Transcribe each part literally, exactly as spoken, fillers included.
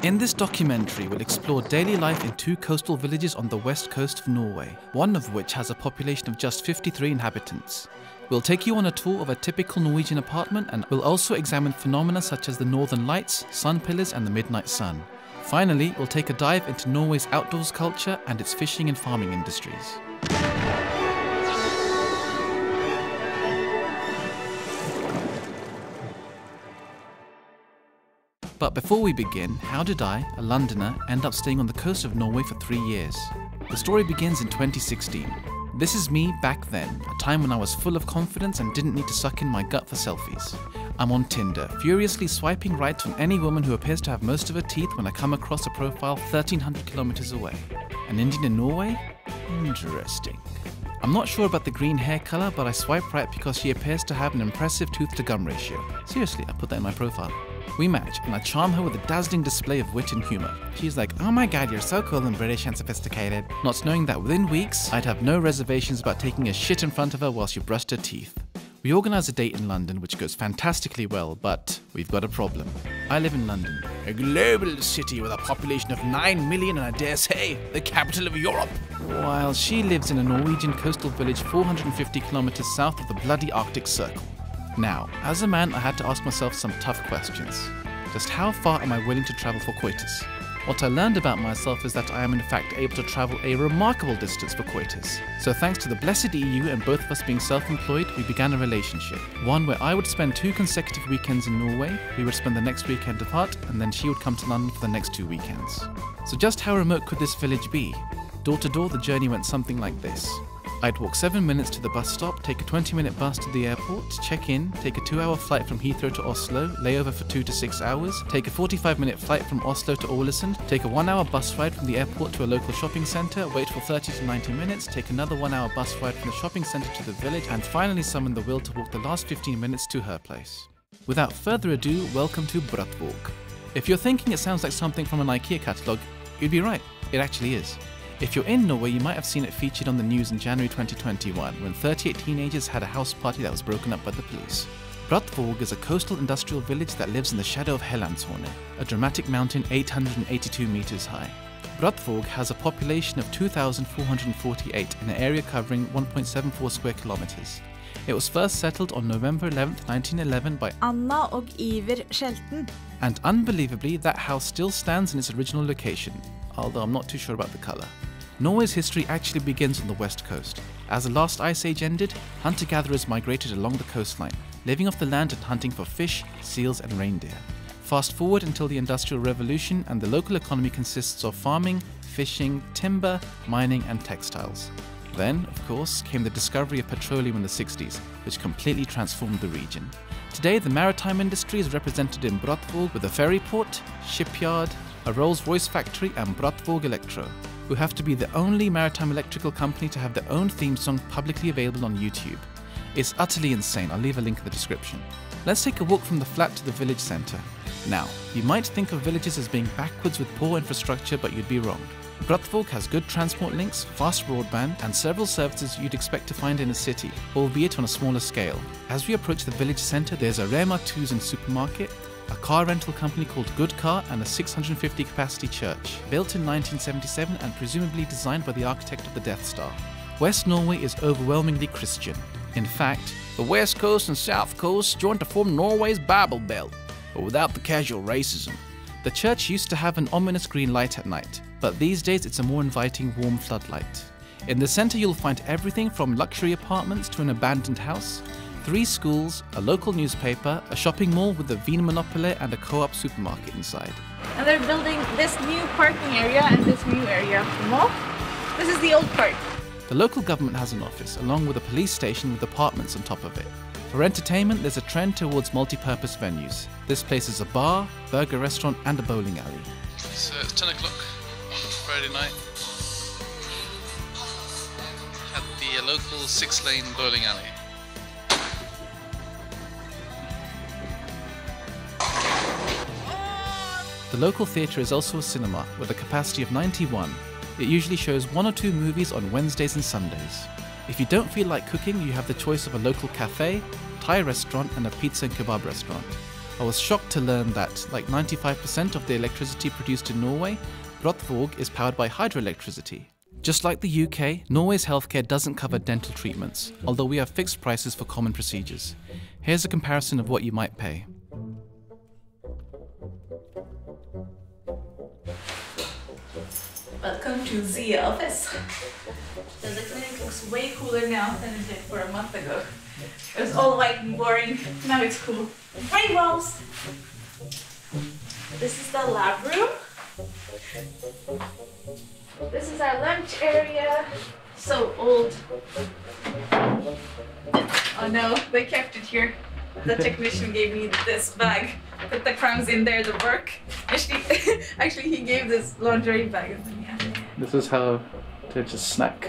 In this documentary, we'll explore daily life in two coastal villages on the west coast of Norway, one of which has a population of just fifty-three inhabitants. We'll take you on a tour of a typical Norwegian apartment, and we'll also examine phenomena such as the northern lights, sun pillars and the midnight sun. Finally, we'll take a dive into Norway's outdoors culture and its fishing and farming industries. But before we begin, how did I, a Londoner, end up staying on the coast of Norway for three years? The story begins in twenty sixteen. This is me back then, a time when I was full of confidence and didn't need to suck in my gut for selfies. I'm on Tinder, furiously swiping right on any woman who appears to have most of her teeth when I come across a profile thirteen hundred kilometers away. An Indian in Norway? Interesting. I'm not sure about the green hair colour, but I swipe right because she appears to have an impressive tooth to gum ratio. Seriously, I put that in my profile. We match, and I charm her with a dazzling display of wit and humour. She's like, "Oh my god, you're so cool and British and sophisticated," not knowing that within weeks, I'd have no reservations about taking a shit in front of her while she brushed her teeth. We organise a date in London, which goes fantastically well, but we've got a problem. I live in London, a global city with a population of nine million and I dare say, the capital of Europe. While she lives in a Norwegian coastal village four hundred fifty kilometres south of the bloody Arctic Circle. Now, as a man, I had to ask myself some tough questions. Just how far am I willing to travel for coitus? What I learned about myself is that I am in fact able to travel a remarkable distance for coitus. So thanks to the blessed E U and both of us being self-employed, we began a relationship. One where I would spend two consecutive weekends in Norway, we would spend the next weekend apart, and then she would come to London for the next two weekends. So just how remote could this village be? Door to door, the journey went something like this. I'd walk seven minutes to the bus stop, take a twenty minute bus to the airport, check in, take a two hour flight from Heathrow to Oslo, layover for two to six hours, take a forty-five minute flight from Oslo to Ålesund, take a one hour bus ride from the airport to a local shopping centre, wait for thirty to ninety minutes, take another one hour bus ride from the shopping centre to the village, and finally summon the will to walk the last fifteen minutes to her place. Without further ado, welcome to Brattvåg. If you're thinking it sounds like something from an IKEA catalogue, you'd be right, it actually is. If you're in Norway, you might have seen it featured on the news in January twenty twenty-one, when thirty-eight teenagers had a house party that was broken up by the police. Brattvåg is a coastal industrial village that lives in the shadow of Hellandshornet, a dramatic mountain eight hundred eighty-two meters high. Brattvåg has a population of two thousand four hundred forty-eight in an area covering one point seven four square kilometers. It was first settled on November eleventh nineteen eleven by Anna og Iver Shelton. And unbelievably, that house still stands in its original location, although I'm not too sure about the colour. Norway's history actually begins on the west coast. As the last ice age ended, hunter-gatherers migrated along the coastline, living off the land and hunting for fish, seals and reindeer. Fast forward until the Industrial Revolution, and the local economy consists of farming, fishing, timber, mining and textiles. Then, of course, came the discovery of petroleum in the sixties, which completely transformed the region. Today, the maritime industry is represented in Brattvåg with a ferry port, shipyard, a Rolls-Royce factory and Brattvåg Electro, who have to be the only maritime electrical company to have their own theme song publicly available on YouTube. It's utterly insane, I'll leave a link in the description. Let's take a walk from the flat to the village centre. Now, you might think of villages as being backwards with poor infrastructure, but you'd be wrong. Brattvåg has good transport links, fast broadband and several services you'd expect to find in a city, albeit on a smaller scale. As we approach the village centre, there's a Rema two supermarket, a car rental company called Good Car and a six hundred fifty capacity church, built in nineteen seventy-seven and presumably designed by the architect of the Death Star. West Norway is overwhelmingly Christian. In fact, the West Coast and South Coast join to form Norway's Bible Belt, but without the casual racism. The church used to have an ominous green light at night, but these days it's a more inviting warm floodlight. In the centre you'll find everything from luxury apartments to an abandoned house, three schools, a local newspaper, a shopping mall with a Vinmonopolet and a co-op supermarket inside. And they're building this new parking area and this new area of the mall. This is the old part. The local government has an office, along with a police station with apartments on top of it. For entertainment, there's a trend towards multi-purpose venues. This place is a bar, burger restaurant and a bowling alley. So it's ten o'clock on Friday night at the local six-lane bowling alley. The local theatre is also a cinema with a capacity of ninety-one. It usually shows one or two movies on Wednesdays and Sundays. If you don't feel like cooking, you have the choice of a local cafe, Thai restaurant and a pizza and kebab restaurant. I was shocked to learn that, like ninety-five percent of the electricity produced in Norway, Brattvåg is powered by hydroelectricity. Just like the U K, Norway's healthcare doesn't cover dental treatments, although we have fixed prices for common procedures. Here's a comparison of what you might pay. Welcome to the office. So the clinic looks way cooler now than it did for a month ago. It was all white and boring. Now it's cool. Rain walls! This is the lab room. This is our lunch area. So old. Oh no, they kept it here. The technician gave me this bag. Put the crumbs in there to work. Actually, actually he gave this laundry bag. Yeah. This is how to just snack.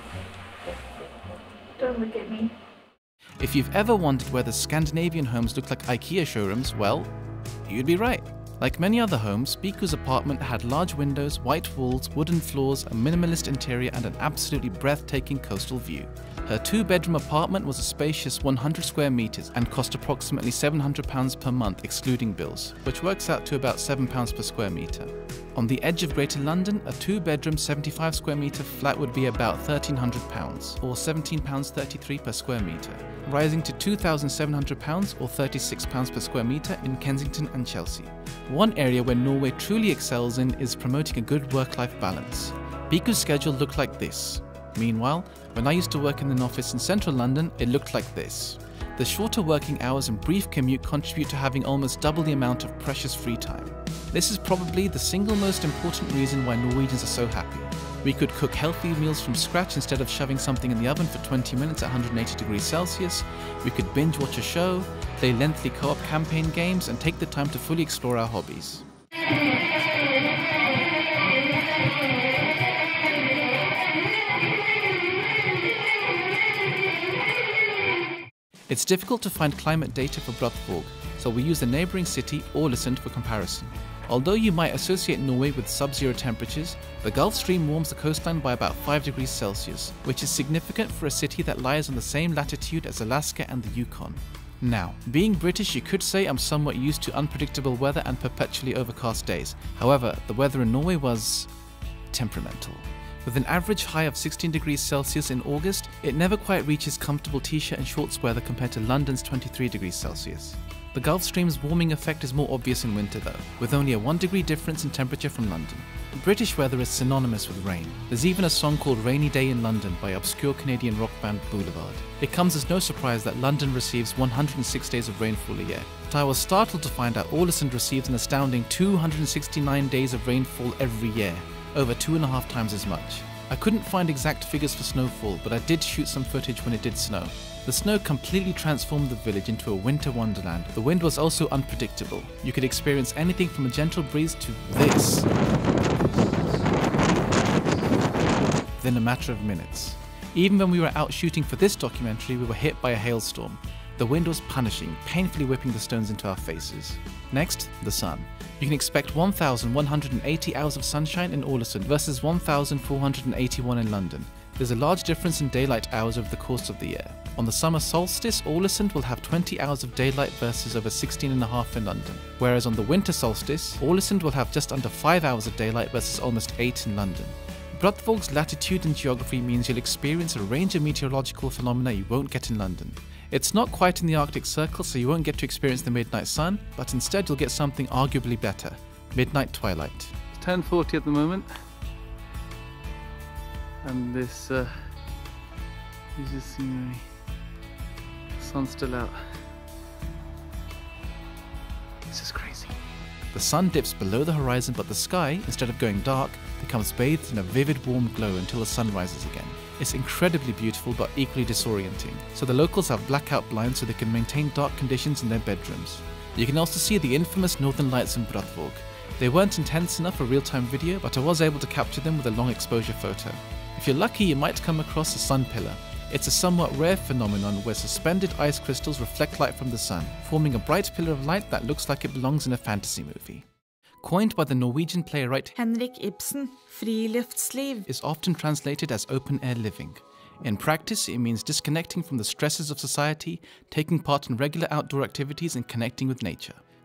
Don't look at me. If you've ever wondered whether Scandinavian homes look like IKEA showrooms, well, you'd be right. Like many other homes, Piku's apartment had large windows, white walls, wooden floors, a minimalist interior and an absolutely breathtaking coastal view. Her two-bedroom apartment was a spacious one hundred square meters and cost approximately seven hundred pounds per month excluding bills, which works out to about seven pounds per square meter. On the edge of Greater London, a two-bedroom seventy-five square meter flat would be about thirteen hundred pounds, or seventeen pounds thirty-three per square meter, rising to two thousand seven hundred pounds or thirty-six pounds per square meter in Kensington and Chelsea. One area where Norway truly excels in is promoting a good work-life balance. Piku's schedule looked like this. Meanwhile, when I used to work in an office in central London, it looked like this. The shorter working hours and brief commute contribute to having almost double the amount of precious free time. This is probably the single most important reason why Norwegians are so happy. We could cook healthy meals from scratch instead of shoving something in the oven for twenty minutes at one hundred eighty degrees Celsius. We could binge watch a show, play lengthy co-op campaign games, and take the time to fully explore our hobbies. It's difficult to find climate data for Brattvåg, so we use the neighbouring city, Ålesund, for comparison. Although you might associate Norway with sub-zero temperatures, the Gulf Stream warms the coastline by about five degrees Celsius, which is significant for a city that lies on the same latitude as Alaska and the Yukon. Now, being British, you could say I'm somewhat used to unpredictable weather and perpetually overcast days. However, the weather in Norway was temperamental. With an average high of sixteen degrees Celsius in August, it never quite reaches comfortable t-shirt and shorts weather compared to London's twenty-three degrees Celsius. The Gulf Stream's warming effect is more obvious in winter though, with only a one degree difference in temperature from London. British weather is synonymous with rain. There's even a song called Rainy Day in London by obscure Canadian rock band Boulevard. It comes as no surprise that London receives one hundred six days of rainfall a year, but I was startled to find out Ålesund receives an astounding two hundred sixty-nine days of rainfall every year, over two and a half times as much. I couldn't find exact figures for snowfall, but I did shoot some footage when it did snow. The snow completely transformed the village into a winter wonderland. The wind was also unpredictable. You could experience anything from a gentle breeze to this within a matter of minutes. Even when we were out shooting for this documentary, we were hit by a hailstorm. The wind was punishing, painfully whipping the stones into our faces. Next, the sun. You can expect one thousand one hundred eighty hours of sunshine in Ålesund versus one thousand four hundred eighty-one in London. There's a large difference in daylight hours over the course of the year. On the summer solstice, Ålesund will have twenty hours of daylight versus over sixteen and a half in London. Whereas on the winter solstice, Ålesund will have just under five hours of daylight versus almost eight in London. Brattvåg's latitude and geography means you'll experience a range of meteorological phenomena you won't get in London. It's not quite in the Arctic Circle, so you won't get to experience the midnight sun, but instead you'll get something arguably better: midnight twilight. It's ten forty at the moment, and this uh, is just scenery. The sun's still out. This is crazy. The sun dips below the horizon, but the sky, instead of going dark, becomes bathed in a vivid warm glow until the sun rises again. It's incredibly beautiful but equally disorienting, so the locals have blackout blinds so they can maintain dark conditions in their bedrooms. You can also see the infamous northern lights in Brattvåg. They weren't intense enough for real-time video, but I was able to capture them with a long exposure photo. If you're lucky, you might come across a sun pillar. It's a somewhat rare phenomenon where suspended ice crystals reflect light from the sun, forming a bright pillar of light that looks like it belongs in a fantasy movie. Coined by the Norwegian playwright Henrik Ibsen, Friluftsliv is often translated as open-air living. In practice, it means disconnecting from the stresses of society, taking part in regular outdoor activities and connecting with nature.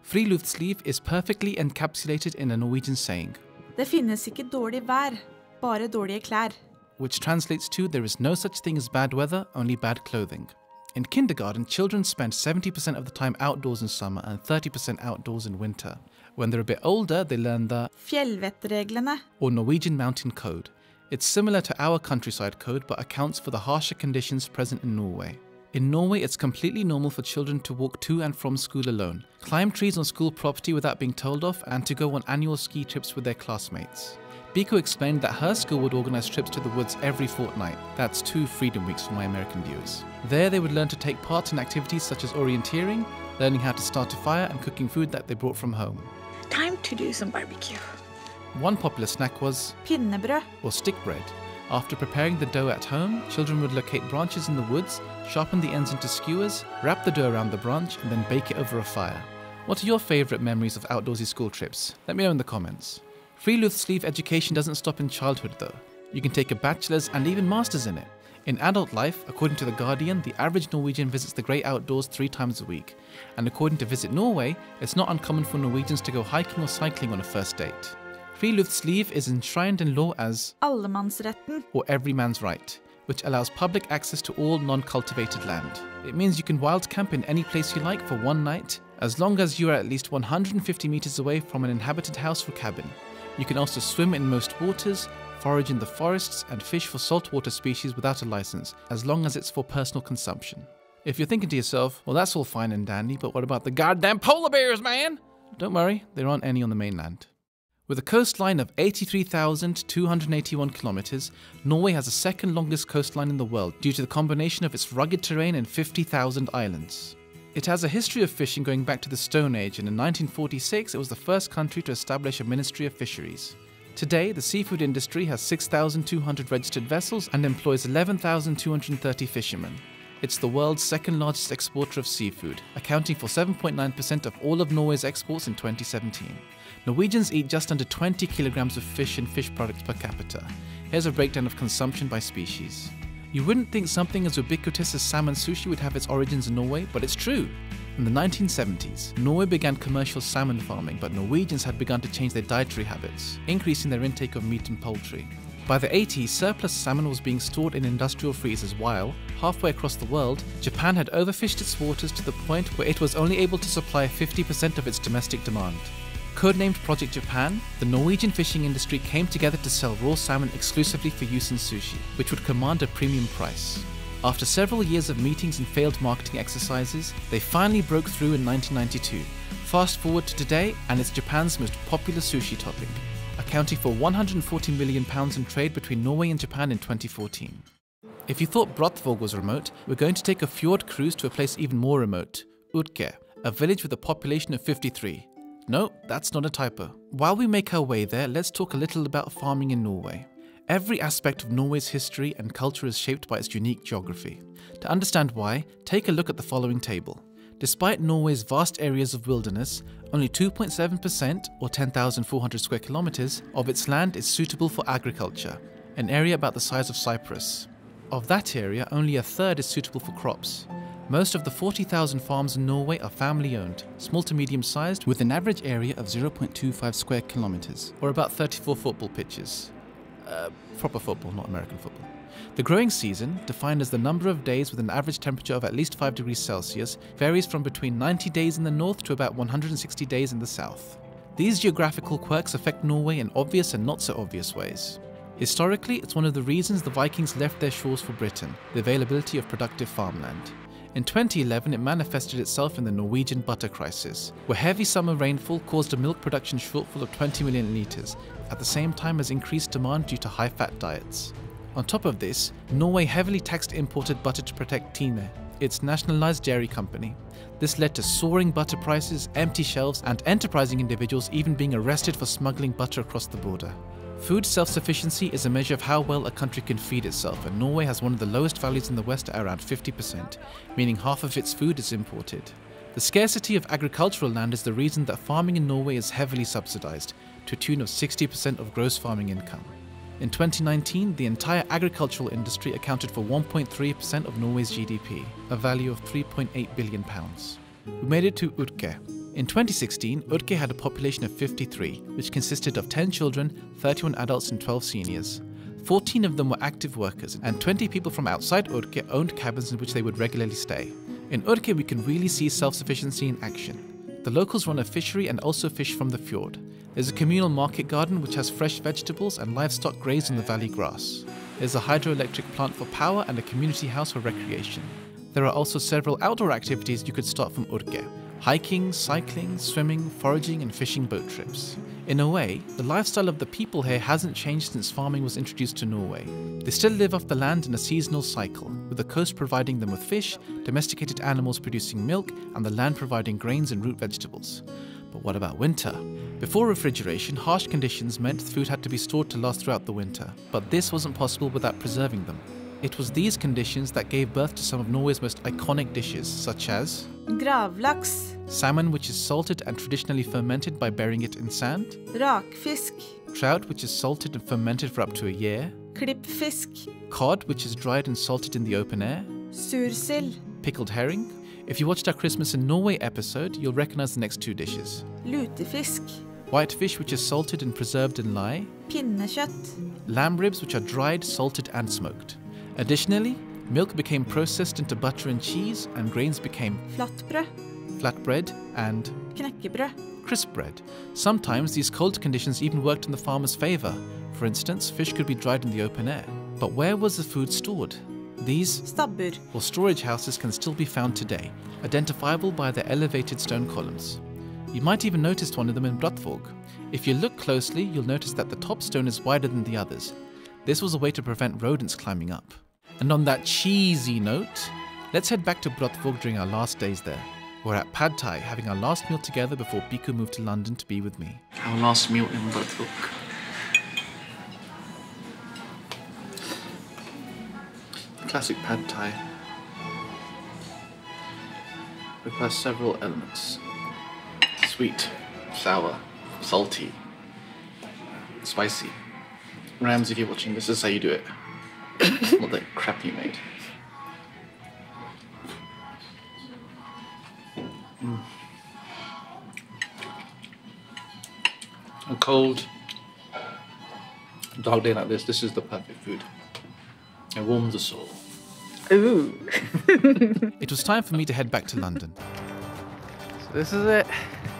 Friluftsliv is perfectly encapsulated in a Norwegian saying, Det finnes ikke dårlig vær, bare dårlige klær. which translates to there is no such thing as bad weather, only bad clothing. In kindergarten, children spend seventy percent of the time outdoors in summer and thirty percent outdoors in winter. When they're a bit older, they learn the Fjellvettreglene. or Norwegian mountain code. It's similar to our countryside code but accounts for the harsher conditions present in Norway. In Norway, it's completely normal for children to walk to and from school alone, climb trees on school property without being told off, and to go on annual ski trips with their classmates. Piku explained that her school would organise trips to the woods every fortnight. That's two Freedom Weeks for my American viewers. There they would learn to take part in activities such as orienteering, learning how to start a fire and cooking food that they brought from home. Time to do some barbecue. One popular snack was Pinnebrød. or stick bread. After preparing the dough at home, children would locate branches in the woods, sharpen the ends into skewers, wrap the dough around the branch and then bake it over a fire. What are your favourite memories of outdoorsy school trips? Let me know in the comments. Friluftsliv education doesn't stop in childhood though. You can take a bachelor's and even master's in it. In adult life, according to The Guardian, the average Norwegian visits the great outdoors three times a week. And according to Visit Norway, it's not uncommon for Norwegians to go hiking or cycling on a first date. Friluftsliv is enshrined in law as Allemannsretten. or every man's right, which allows public access to all non-cultivated land. It means you can wild camp in any place you like for one night, as long as you are at least one hundred fifty meters away from an inhabited house or cabin. You can also swim in most waters, forage in the forests, and fish for saltwater species without a license, as long as it's for personal consumption. If you're thinking to yourself, well that's all fine and dandy, but what about the goddamn polar bears, man? Don't worry, there aren't any on the mainland. With a coastline of eighty-three thousand two hundred eighty-one kilometers, Norway has the second longest coastline in the world due to the combination of its rugged terrain and fifty thousand islands. It has a history of fishing going back to the Stone Age, and in nineteen forty-six it was the first country to establish a Ministry of Fisheries. Today, the seafood industry has six thousand two hundred registered vessels and employs eleven thousand two hundred thirty fishermen. It's the world's second largest exporter of seafood, accounting for seven point nine percent of all of Norway's exports in twenty seventeen. Norwegians eat just under twenty kilograms of fish and fish products per capita. Here's a breakdown of consumption by species. You wouldn't think something as ubiquitous as salmon sushi would have its origins in Norway, but it's true. In the nineteen seventies, Norway began commercial salmon farming, but Norwegians had begun to change their dietary habits, increasing their intake of meat and poultry. By the eighties, surplus salmon was being stored in industrial freezers while, halfway across the world, Japan had overfished its waters to the point where it was only able to supply fifty percent of its domestic demand. Codenamed Project Japan, the Norwegian fishing industry came together to sell raw salmon exclusively for use in sushi, which would command a premium price. After several years of meetings and failed marketing exercises, they finally broke through in nineteen ninety-two. Fast forward to today, and it's Japan's most popular sushi topping, accounting for one hundred forty million pounds in trade between Norway and Japan in twenty fourteen. If you thought Brattvåg was remote, we're going to take a fjord cruise to a place even more remote, Urke, a village with a population of fifty-three. No, that's not a typo. While we make our way there, let's talk a little about farming in Norway. Every aspect of Norway's history and culture is shaped by its unique geography. To understand why, take a look at the following table. Despite Norway's vast areas of wilderness, only two point seven percent, or ten thousand four hundred square kilometers, of its land is suitable for agriculture, an area about the size of Cyprus. Of that area, only a third is suitable for crops. Most of the forty thousand farms in Norway are family-owned, small to medium-sized, with an average area of zero point two five square kilometers, or about thirty-four football pitches. Uh, proper football, not American football. The growing season, defined as the number of days with an average temperature of at least five degrees Celsius, varies from between ninety days in the north to about one hundred sixty days in the south. These geographical quirks affect Norway in obvious and not so obvious ways. Historically, it's one of the reasons the Vikings left their shores for Britain, the availability of productive farmland. In twenty eleven, it manifested itself in the Norwegian butter crisis, where heavy summer rainfall caused a milk production shortfall of twenty million litres, at the same time as increased demand due to high-fat diets. On top of this, Norway heavily taxed imported butter to protect Tine, its nationalised dairy company. This led to soaring butter prices, empty shelves, and enterprising individuals even being arrested for smuggling butter across the border. Food self-sufficiency is a measure of how well a country can feed itself, and Norway has one of the lowest values in the West at around fifty percent, meaning half of its food is imported. The scarcity of agricultural land is the reason that farming in Norway is heavily subsidised, to a tune of sixty percent of gross farming income. In twenty nineteen, the entire agricultural industry accounted for one point three percent of Norway's G D P, a value of three point eight billion pounds. We made it to Urke. In twenty sixteen, Urke had a population of fifty-three, which consisted of ten children, thirty-one adults and twelve seniors. fourteen of them were active workers, and twenty people from outside Urke owned cabins in which they would regularly stay. In Urke, we can really see self-sufficiency in action. The locals run a fishery and also fish from the fjord. There's a communal market garden which has fresh vegetables and livestock graze on the valley grass. There's a hydroelectric plant for power and a community house for recreation. There are also several outdoor activities you could start from Urke: hiking, cycling, swimming, foraging and fishing boat trips. In a way, the lifestyle of the people here hasn't changed since farming was introduced to Norway. They still live off the land in a seasonal cycle, with the coast providing them with fish, domesticated animals producing milk, and the land providing grains and root vegetables. But what about winter? Before refrigeration, harsh conditions meant food had to be stored to last throughout the winter, but this wasn't possible without preserving them. It was these conditions that gave birth to some of Norway's most iconic dishes, such as Gravlaks, salmon, which is salted and traditionally fermented by burying it in sand, rakfisk, trout, which is salted and fermented for up to a year, klippfisk, cod, which is dried and salted in the open air, sursild, pickled herring. If you watched our Christmas in Norway episode, you'll recognize the next two dishes. lutefisk, Whitefish, which is salted and preserved in lye, pinnekjøtt, lamb ribs, which are dried, salted and smoked. Additionally, milk became processed into butter and cheese, and grains became flatbrød, flatbread and knekkebrød, crisp bread. Sometimes these cold conditions even worked in the farmer's favour. For instance, fish could be dried in the open air. But where was the food stored? These stabbur, or storage houses can still be found today, identifiable by their elevated stone columns. You might even notice one of them in Brattvåg. If you look closely, you'll notice that the top stone is wider than the others. This was a way to prevent rodents climbing up. And on that cheesy note, let's head back to Brattvåg during our last days there. We're at Pad Thai, having our last meal together before Piku moved to London to be with me. Our last meal in Brattvåg. Classic Pad Thai requires several elements: sweet, sour, salty, spicy. Rams, if you're watching, this is how you do it. Not that crap you made. Mm. A cold, dark day like this, this is the perfect food. It warms the soul. Ooh. It was time for me to head back to London. So this is it.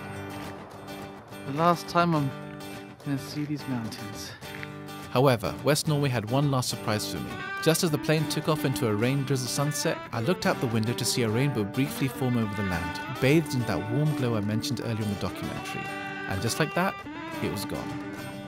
The last time I'm gonna see these mountains. However, West Norway had one last surprise for me. Just as the plane took off into a rain-drizzled sunset, I looked out the window to see a rainbow briefly form over the land, bathed in that warm glow I mentioned earlier in the documentary. And just like that, it was gone.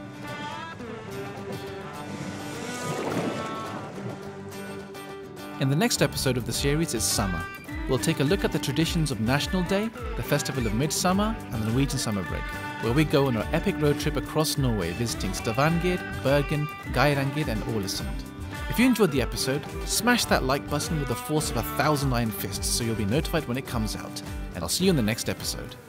In the next episode of the series is summer. We'll take a look at the traditions of National Day, the Festival of Midsummer, and the Norwegian summer break, where we go on our epic road trip across Norway visiting Stavanger, Bergen, Geiranger and Ålesund. If you enjoyed the episode, smash that like button with the force of a thousand iron fists so you'll be notified when it comes out. And I'll see you in the next episode.